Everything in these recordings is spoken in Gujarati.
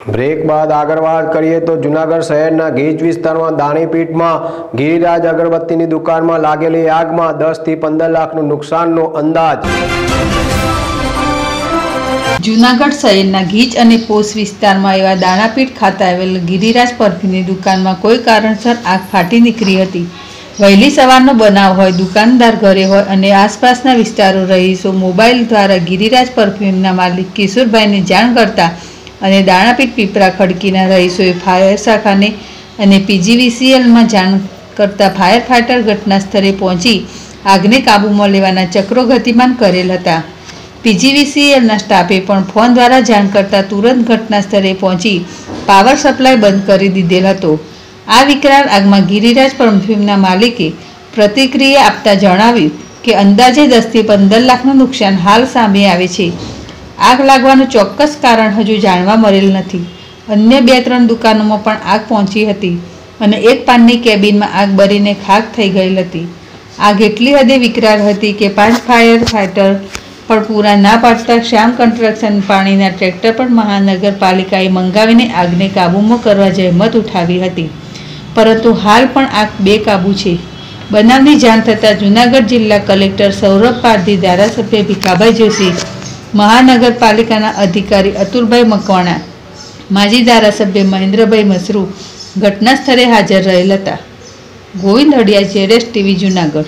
બ્રેક બાદ આગળ વાત કરીએ તો જૂનાગઢ શહેરના ગીચ વિસ્તારમાં દાણીપીઠમાં ગિરિરાજ અગરબત્તીની દુકાનમાં લાગેલી આગમાં 10 થી 15 લાખનું નુકસાનનો અંદાજ। જૂનાગઢ શહેરના ગીચ અને પોશ વિસ્તારમાં એવા દાણાપીઠ ખાતે આવેલ ગિરિરાજ પરફ્યુમની દુકાનમાં કોઈ કારણસર આગ ફાટી નીકળી હતી। વહેલી સવારનો બનાવ હોય, દુકાનદાર ઘરે હોય અને આસપાસના વિસ્તારો રહીશો મોબાઈલ દ્વારા ગિરિરાજ પરફ્યુમના માલિક કિશોરભાઈને જાણ કરતા અને દાણાપીઠ પીપરા ખડકીના રહીશોએ ફાયર શાખાને અને પીજીવીસીએલમાં જાણ કરતા ફાયર ફાઈટર ઘટના સ્થળે પહોંચી આગને કાબૂમાં લેવાના ચક્રો ગતિમાન કરેલ હતા। પીજીવીસીએલના સ્ટાફે પણ ફોન દ્વારા જાણ કરતા તુરંત ઘટના સ્થળે પહોંચી પાવર સપ્લાય બંધ કરી દીધેલ હતો। આ વિકરાળ આગમાં ગિરિરાજ પરફ્યુમના માલિકે પ્રતિક્રિયા આપતા જણાવ્યું કે અંદાજે 10 થી 15 લાખનું નુકસાન હાલ સામે આવે છે। આગ લાગવાનું ચોક્કસ કારણ હજુ જાણવા મળેલ નથી। અન્ય 2-3 દુકાનોમાં પણ આગ પહોંચી હતી અને એક પાનની કેબિનમાં આગ બળીને ખાખ થઈ ગયેલ હતી। આગ એટલી હદે વિકરાળ હતી કે 5 ફાયર ફાઈટર પણ પૂરા ના પાડતા શ્યામ કન્સ્ટ્રક્શન પાણીના ટ્રેક્ટર પણ મહાનગરપાલિકાએ મંગાવીને આગને કાબૂમાં કરવા જહેમત ઉઠાવી હતી, પરંતુ હાલ પણ આગ બેકાબૂ છે। બનાવની જાણ થતાં જૂનાગઢ જિલ્લા કલેક્ટર સૌરભ પારધી, ધારાસભ્ય ભીખાભાઈ જોશી, મહાનગરપાલિકાના અધિકારી અતુલભાઈ મકવાણા, માજી ધારાસભ્ય મહેન્દ્રભાઈ મસરૂ ઘટના સ્થળે હાજર રહેલ હતા। ગોવિંદ હડિયા, જેડેશ ટીવી, જૂનાગઢ।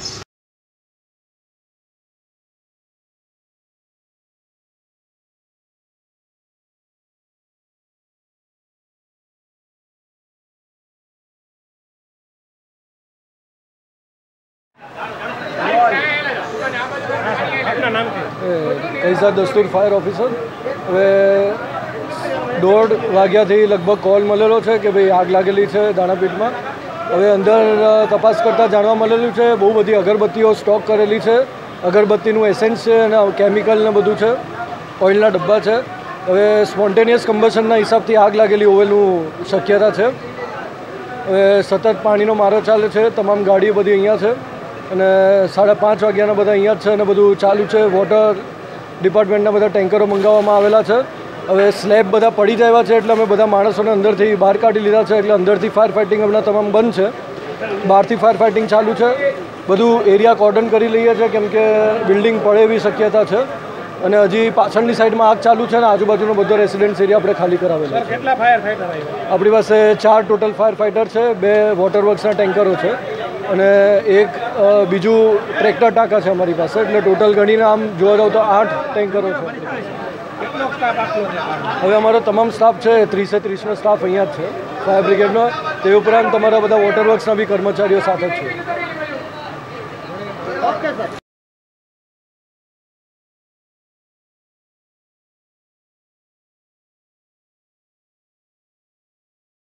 कैसा दस्तूर फायर ऑफिसर હવે 1:30 વાગ્યાથી લગભગ કોલ મળેલો છે કે ભાઈ આગ લાગેલી છે દાણાપીઠમાં। હવે અંદર તપાસ કરતાં જાણવા મળેલું છે બહુ બધી અગરબત્તીઓ સ્ટોક કરેલી છે, અગરબત્તીનું એસેન્સ છે અને કેમિકલ ને બધું છે, ઓઇલના ડબ્બા છે। હવે સ્પોન્ટેનિયસ કમ્બશનના હિસાબથી આગ લાગેલી હોવાનું શક્યતા છે। હવે સતત પાણીનો મારો ચાલે છે, તમામ ગાડીઓ બધી અહીંયા છે અને 5:30 વાગ્યાના બધા અહીંયા જ છે અને બધું ચાલુ છે। વોટર ડિપાર્ટમેન્ટના બધા ટેન્કરો મંગાવવામાં આવેલા છે। હવે સ્લેબ બધા પડી જાય છે એટલે અમે બધા માણસોને અંદરથી બહાર કાઢી લીધા છે, એટલે અંદરથી ફાયર ફાઇટિંગ હમણાં તમામ બંધ છે, બહારથી ફાયર ફાઇટિંગ ચાલુ છે। બધું એરિયા કોર્ડન કરી લઈએ છીએ કેમ કે બિલ્ડિંગ પડે એવી શક્યતા છે અને હજી પાછળની સાઈડમાં આગ ચાલુ છે અને આજુબાજુનો બધો રેસિડેન્સ એરિયા આપણે ખાલી કરાવેલો છે। કેટલા ફાયર ફાઈટર આવ્યા? આપણી પાસે 4 ટોટલ ફાયર ફાઇટર છે, 2 વોટર વર્ક્સના ટેન્કરો છે અને એક બીજું ટ્રેક્ટર ટાંકા છે અમારી પાસે, એટલે ટોટલ ગણીને આમ જોવા જાવ તો 8 ટેન્કરો છે। કેટલો સ્ટાફ આટલો છે? હવે અમારો તમામ સ્ટાફ છે 30-30નો સ્ટાફ અહીંયા જ છે ફાયર બ્રિગેડનો, તે ઉપરાંત તમારા બધા વોટર વર્ક્સના બી કર્મચારીઓ સાથે જ છે।